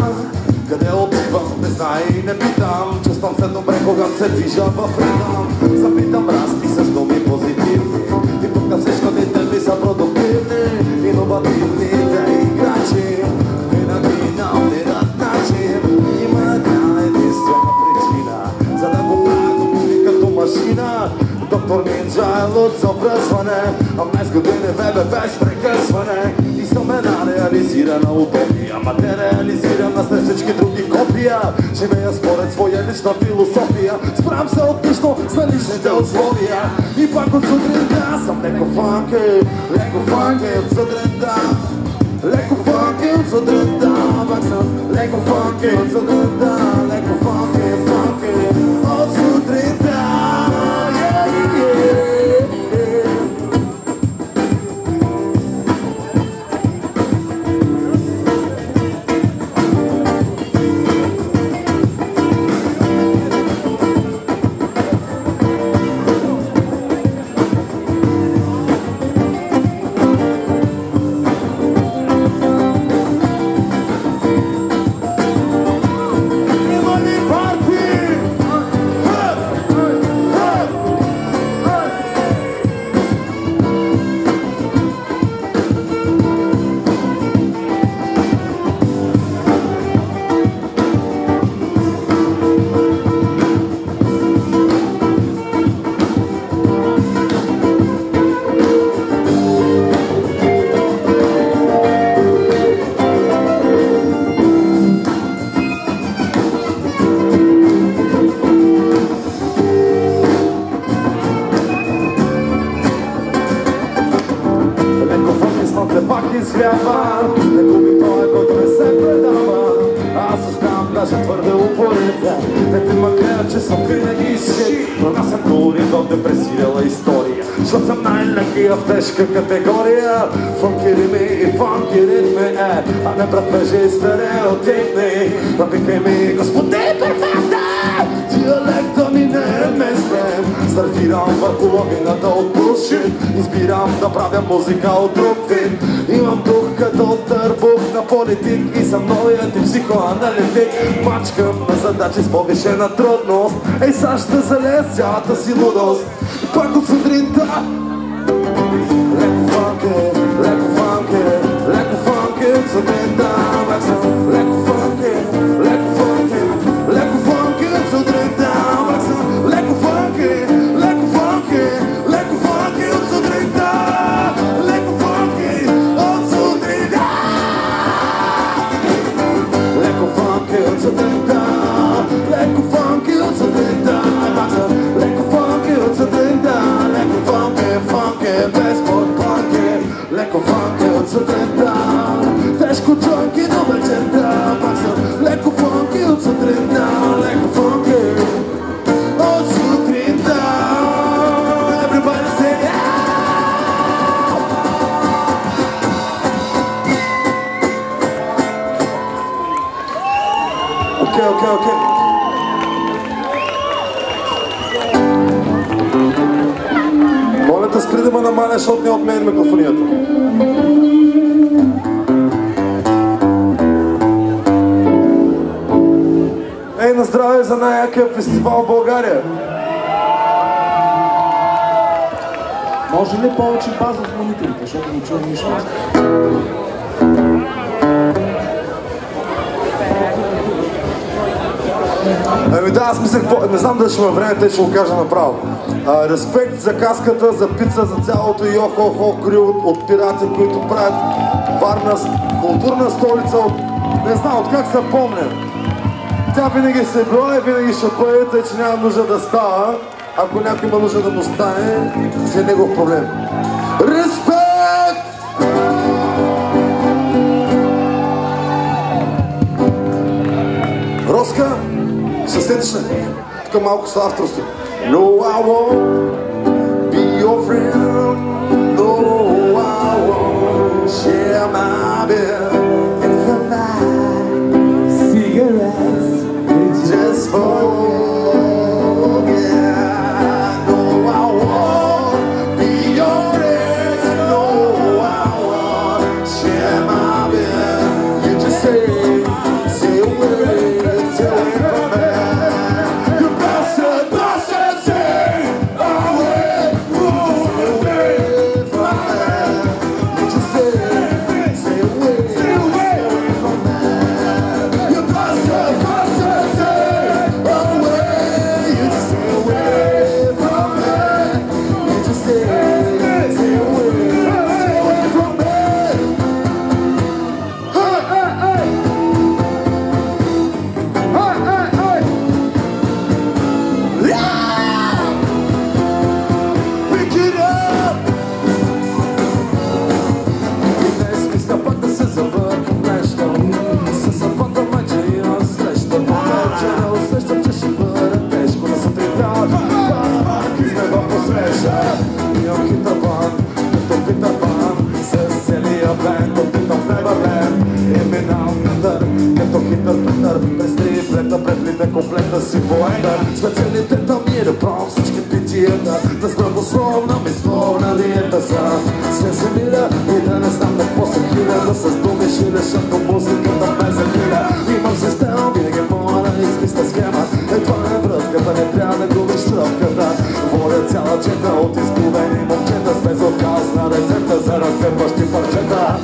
Къде отивам, не знае и не питам. Чувствам се добре, когато се движа в ритъм. Запитам расти с думи позитивни и тук на всичко дните ми са продуктивни. Иновативни играчи винаги намират начин. Има една единствена причина, за да го правя думи като машина. Доктор Нинджа е луд за обръзване, а днес години вебе без прекъсване. И съм една реализирана утопия, ма те реализирана след всички други копия. Живея според своя лична философия, справям се отлично с наличните условия. И пак от сутринта съм леко фанки от сутринта. Леко фанки от сутринта, пак съм леко фанки от сутринта. Леко фанки от сутринта. Не губи той, който не се предава. Аз оставам даже твърде упорит. Не те ма гледа, че съм винаги шик, но аз съм колорит от депресирала история, защото съм най-лекия в тежка категория. Фанки рими и фанки ритми, а не братвежи и стереотипни. Напикай ми, господи перфекта, диалекта ми не е местен. Стартирам върху логината от булшит, избирам да правя музика от друг вид. Имам дух като търбух на политик и съм новият и психоаналитик. Мачкам на задачи с повишена трудност, ей сега ще залез цялата си лудост. Пак от сутринта леко фанки от сутринта. Пак съм леко фанки от сутринта. Пак съм леко фанки от сутринта. Леко фанки от сутринта. Леко фанки от сутринта. Леко фанки от сутринта. Пак съм леко фанки от сутринта. Леко фанки без подпанки. Леко фанки от сутринта. Тежко джойнки до вечерта. Пак съм леко фанки от сутринта. Леко фанки от сутринта. Everybody say yeah! Okay. Моля те спри да ме намаляш, защото не от мен микрофонията. Ей, на здраве за най-якия фестивал в България! Може ли повече база в мониторите, защото не чувам нищо? Ами да, аз мислех, не знам дали ще има време, те ще го кажа направо. Респект за каската, за пица, за цялото йо-хо-хо крил от пирати, които правят Варна културна столица от... не знам от как се помня. Тя винаги се е била и винаги ще бъде, тъй че няма нужда да става. Ако някой има нужда да му стане, си е негов проблем. Респект! Роска, ще седиш ли? Тук малко с авторство. No, I won't be your friend. No, I won't share my bed. And if I buy cigarettes, it's just for you. No, I won't be your friend. No, I won't share my bed. You just say Петър, без триплета, пред лице комплета си поета. Специалитета ми е да пробвам всички питиета, да здравословна мисловна диета за се замиля и да не знам какво се хиля, да с думи шиля, защото музиката ме захиля. Имам система, винаги мога да измисля схема, това е връзката, не трябва да губиш тръпката. Водя цяла чета от изгубени момчета с безотказна рецепта за разцепващи парчета.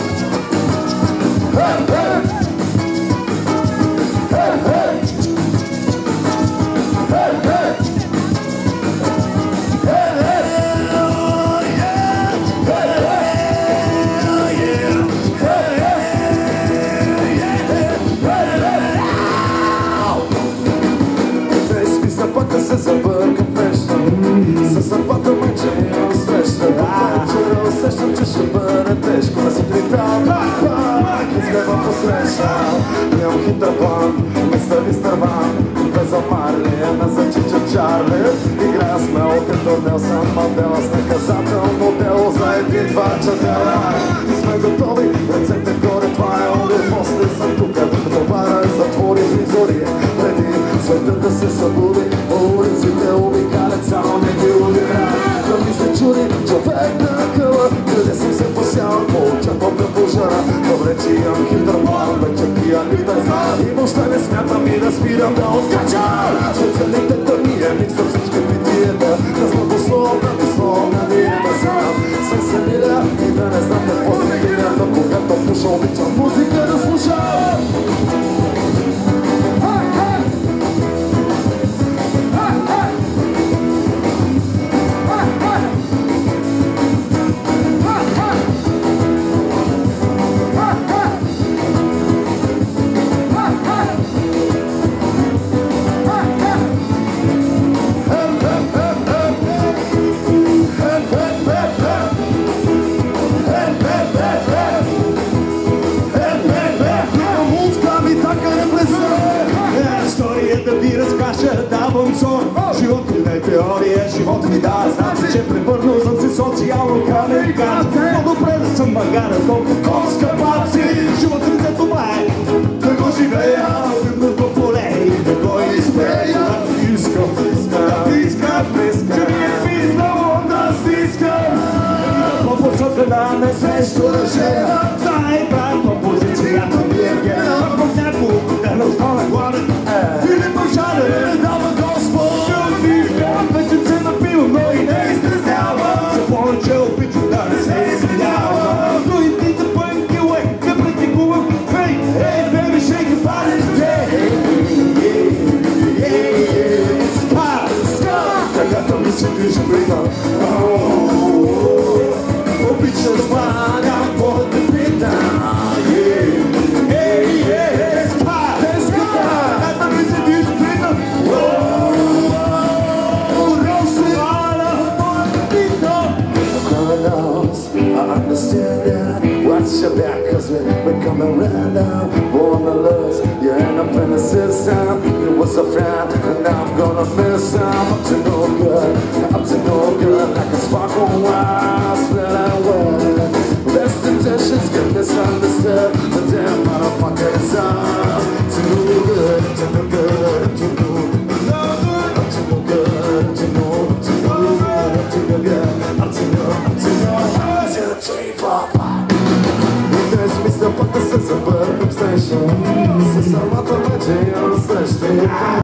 Пътя се забъркам вечно, със съдбата ме че я среща. Вечера усещам, че ще бъде тежко да си притал. Пак изгледам посреща. Имам хитър план, мистер Ван, без амарлия на зачича Чарли. Играя смело като Нелсън Мандела с наказателно дело за един-два чадела. И сме готови, ръцете горе, това е обир. После съм тук, докато бара затвори призори. Преди светът да се събуди, улиците обикалят, само не ги убира. Да ми се чуди човек на къла, къде съм се посял, получавам да пожара. Добре, че имам хитър план, вече пия литър знам. И въобще не смятам и да спирам да откачам. Специалитета ми е микс на всички питиета, да слабословна, мисловна диета сам. Се миля и да не знам какво се хиля, но когато пуша обичам музика да слушам. Да ви разкажа, давам сон. Живот не е теория, живота ми да знам, че превърнал съм се социално камерикан. По-добре да съм магара, толкова конска папси. Живота ми за това е да го живея, видното поле и да го изпея. Искам, че ми е писнало да стискам. По-посока да не се сторожея, знае брат, по-позицията ми е гена. В няколко дена остана гладен. Или пожаде, дава Господ. Вече се напивам, но и не изтрезява. За повече обичам да не се извинява. Но и ти да бъдем киле, да практикувам фейк. Hey baby, shake your body today. Когато ми се движи прима, обичам да спадам, какво да те питам. Watch your back, cause we're coming right now. Born to lose, you end up in the system. You was a friend, and now I'm gonna miss him. Up to no good, like a sparkle wine, split and wet. Best intentions get misunderstood, but damn motherfucker is up. Too good, too good, too good. Up to no good, too good, too good, too good. Up to no, 1, 2, 3, 4, 5. Мисля пък да се забъркам с нещо, с самата вече я среща.